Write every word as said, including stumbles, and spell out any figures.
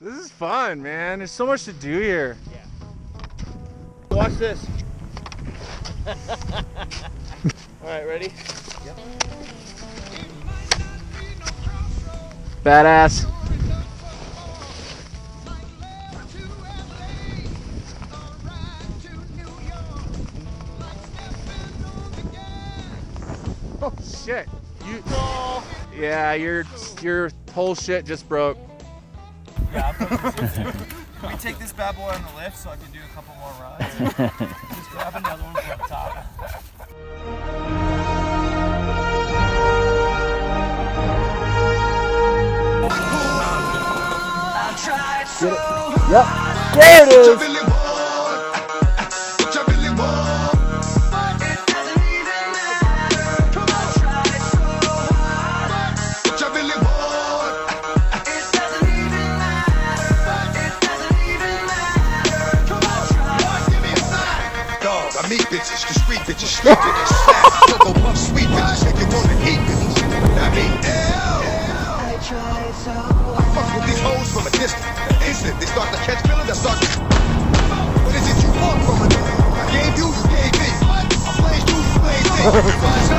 This is fun, man. There's so much to do here. Yeah. Watch this. All right, ready? Yep. Badass. Oh shit! You. Oh. Yeah, your your whole shit just broke. Yeah, can we take this bad boy on the lift so I can do a couple more rides? Just grab another one from the top. Get it. Yep. There it is. Meat bitches, the street bitches, street bitches, cocoa puff sweet bitches, make you wanna eat bitches. I mean, I fuck with these hoes from a distance. Instant, they start to catch feelings, I start to. What is it you want from a nigga? I gave you, you gave me. I played you, you played me.